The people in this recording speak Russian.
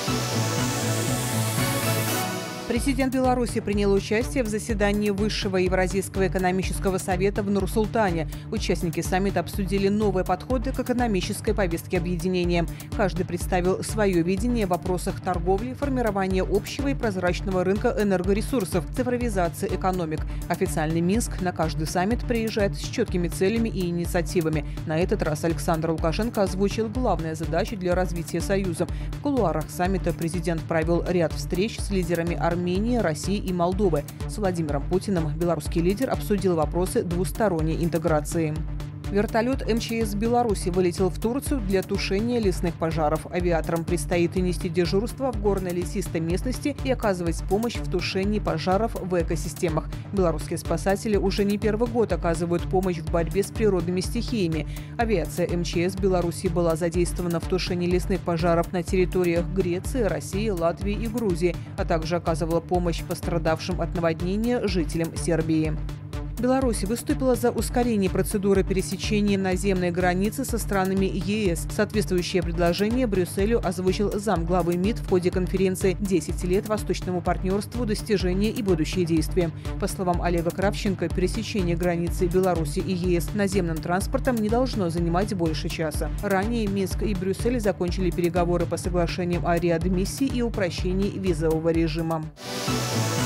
Президент Беларуси принял участие в заседании Высшего Евразийского экономического совета в Нур-Султане. Участники саммита обсудили новые подходы к экономической повестке объединения. Каждый представил свое видение в вопросах торговли, формирования общего и прозрачного рынка энергоресурсов, цифровизации экономик. Официальный Минск на каждый саммит приезжает с четкими целями и инициативами. На этот раз Александр Лукашенко озвучил главные задачи для развития Союза. В кулуарах саммита президент провел ряд встреч с лидерами Армении, России и Молдовы. С Владимиром Путиным белорусский лидер обсудил вопросы двусторонней интеграции. Вертолет МЧС Беларуси вылетел в Турцию для тушения лесных пожаров. Авиаторам предстоит нести дежурство в горной лесистой местности и оказывать помощь в тушении пожаров в экосистемах. Белорусские спасатели уже не первый год оказывают помощь в борьбе с природными стихиями. Авиация МЧС Беларуси была задействована в тушении лесных пожаров на территориях Греции, России, Латвии и Грузии, а также оказывала помощь пострадавшим от наводнения жителям Сербии. Беларусь выступила за ускорение процедуры пересечения наземной границы со странами ЕС. Соответствующее предложение Брюсселю озвучил замглавы МИД в ходе конференции «10 лет восточному партнерству. Достижения и будущие действия». По словам Олега Кравченко, пересечение границы Беларуси и ЕС наземным транспортом не должно занимать больше часа. Ранее Минск и Брюссель закончили переговоры по соглашениям о реадмиссии и упрощении визового режима.